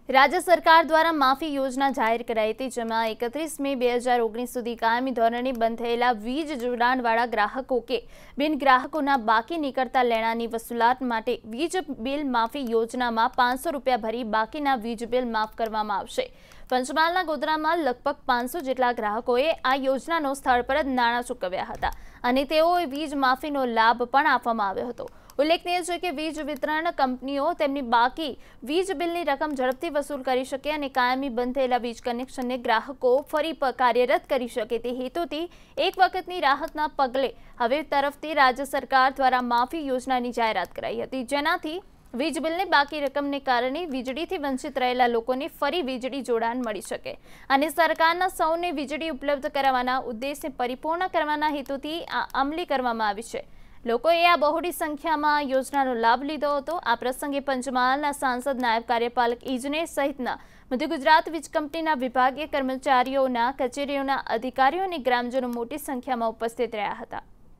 राज्य सरकार द्वारा माफी योजना जाहिर कराई थी, जेमां 31 મે 2019 સુધી કાયમી ધોરણે બંધ થયેલા વીજ જોડાણવાળા ગ્રાહકો કે બિન ગ્રાહકોના બાકી નીકળતા લેણાની વસૂલાત માટે વીજ બિલ માફી યોજનામાં ₹500 ભરી બાકીના વીજ બિલ માફ કરવામાં આવશે। પંચમહાલના ગોધરામાં લગભગ 500 જેટલા ગ્રાહકોએ આ યોજનાનો સ્થળ પર જ નાણાં ચૂકવ્યા હતા અને તેઓએ વીજ માફીનો લાભ પણ આપવામાં આવ્યો હતો। ઉલ્લેખનીય છે કે વીજ વિતરણ કંપનીઓ તેમની બાકી વીજ બિલની રકમ ઝડપથી વસૂલ કરી શકે અને કાયમી બંધ થયેલા વીજ કનેક્શનને ગ્રાહકો ફરી કાર્યરત કરી શકે તે હેતુથી એક વખતની રાહતના પગલે હવે તરફથી રાજ્ય સરકાર દ્વારા માફી યોજનાની જાહેરાત કરાઈ હતી, જેનાથી વીજ બિલની બાકી રકમને કારણે વીજળીથી વંચિત રહેલા લોકોને ફરી વીજળી જોડાણ મળી શકે અને સરકારના સૌને વીજળી ઉપલબ્ધ કરાવવાના ઉદ્દેશને પરિપૂર્ણ કરવાના હેતુથી આ અમલી કરવામાં આવી છે। લોકોએ આ બહોળી સંખ્યામાં યોજનાનો લાભ લીધો હતો। આ પ્રસંગે પંચમહાલના સાંસદ, નાયબ કાર્યપાલક ઇજનેર સહિતના મધ્ય ગુજરાત વીજ કંપનીના વિભાગીય કર્મચારીઓના, કચેરીઓના અધિકારીઓ અને ગ્રામજનો મોટી સંખ્યામાં ઉપસ્થિત રહ્યા હતા।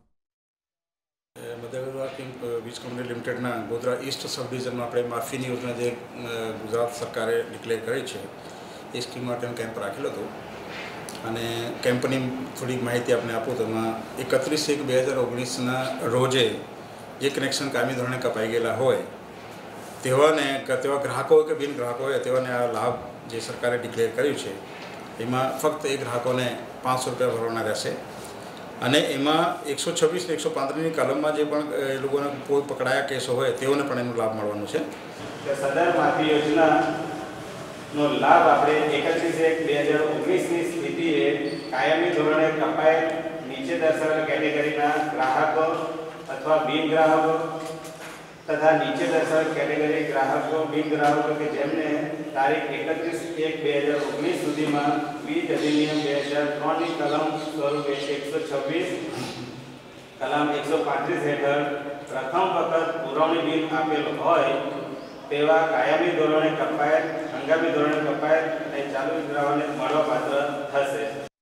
મધ્ય ગુજરાત વીજ કંપની લિમિટેડના ગોધરા ઈસ્ટ સબ ડિવિઝનમાં આપણે માફીની યોજના જે ગુજરાત સરકારે ડિક્લેર કરી છે એ સ્કીમ માટેનો કેમ્પ રાખેલો હતો અને કેમ્પની થોડીક માહિતી આપણે આપું તો એમાં 31/1/2019ના રોજે જે કનેક્શન કાયમી ધોરણે કપાઈ ગયેલા હોય તેવા ગ્રાહકો કે બિન ગ્રાહકો હોય તેઓને આ લાભ જે સરકારે ડિક્લેર કર્યું છે એમાં ફક્ત એ ગ્રાહકોને ₹500 ભરવાના રહેશે અને એમાં 126 ને 135ની કલમમાં જે પણ એ લોકોને કોઈ પકડાયા કેસો હોય તેઓને પણ એનો લાભ મળવાનો છે। સદર માફી યોજનાનો લાભ આપણે 31/1/2019ની સ્થિતિએ કાયમી ધોરણે કપાયેલ નીચે દર્શાવેલ કેટેગરીના ગ્રાહકો અથવા બિન ગ્રાહકો તથા નીચે દર્શાવેલ કેટેગરી ગ્રાહકો બિન ગ્રાહકો કે જેમને તારીખ 31/1/2019 સુધીમાં વીજ અધિનિયમ 2003ની કલમ સ્વરૂપે 126 કલમ 135 હેઠળ પ્રથમ વખત પુરવણી બિલ આપેલ હોય તેવા કાયમી ધોરણે કપાયેલ, હંગામી ધોરણે કપાયેલ અને ચાલુ ગ્રાહકોને મળવાપાત્ર થશે।